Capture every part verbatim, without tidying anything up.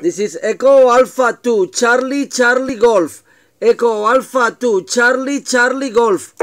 This is Echo Alpha two, Charlie, Charlie Golf. Echo Alpha two, Charlie, Charlie Golf.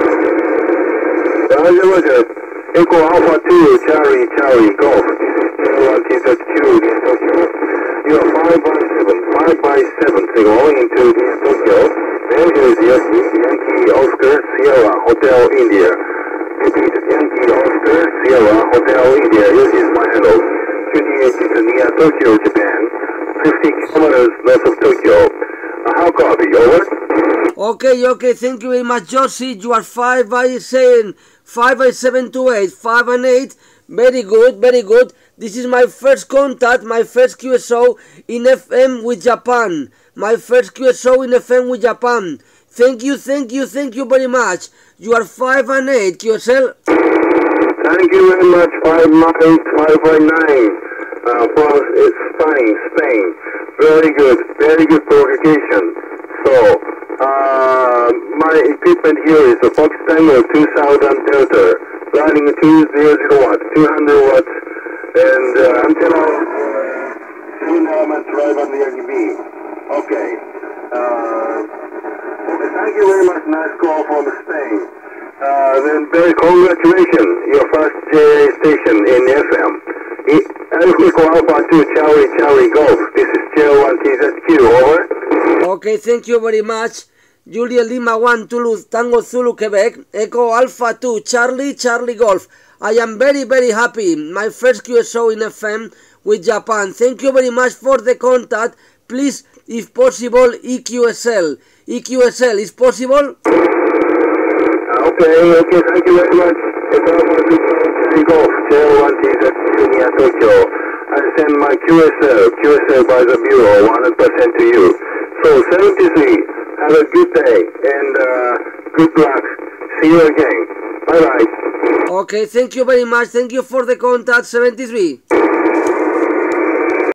Roger, Roger. Echo Alpha two, Charlie, Charlie Golf. one T Z Q in Tokyo. You are five by seven, five by seven, signal into Tokyo. Then here is Yankee, Yankee Oscar, Sierra, Hotel India. Repeat, Yankee Oscar, Sierra, Hotel India. This is my hello. twenty-eight is near Tokyo, Japan. fifty kilometers north of Tokyo. Uh, how copy? Over? Okay, okay, thank you very much, Josie. You are five by seven, five by seven to eight, five and eight. Very good, very good. This is my first contact, my first Q S O in F M with Japan. My first Q S O in F M with Japan. Thank you, thank you, thank you very much. You are five and eight, Q S L. Thank you very much, five eight, five nine. Uh, from Spain, Spain. Very good, very good provocation. So, uh, my equipment here is a Fox Tango two thousand Delta, running two hundred watts, two hundred watts, and uh, antenna, two element drive on the R G B. Okay. Uh, okay, thank you very much. Nice call from Spain. Uh, then, very congratulations, your first J A station in F M. Echo Alpha two, Charlie, Charlie Golf. This is J one T Z Q, over. Okay, thank you very much. Julia Lima one, Toulouse, Tango Zulu, Quebec. Echo Alpha two, Charlie, Charlie Golf. I am very, very happy. My first Q S O in F M with Japan. Thank you very much for the contact. Please, if possible, E Q S L. E Q S L is possible? Okay, okay, thank you very much. Echo Alpha two, Charlie Golf, J one T Z Q near Tokyo. I send my Q S L, Q S L by the Bureau, one hundred percent to you. So, seventy-three, have a good day, and uh, good luck. See you again. Bye-bye. Okay, thank you very much. Thank you for the contact, seventy-three.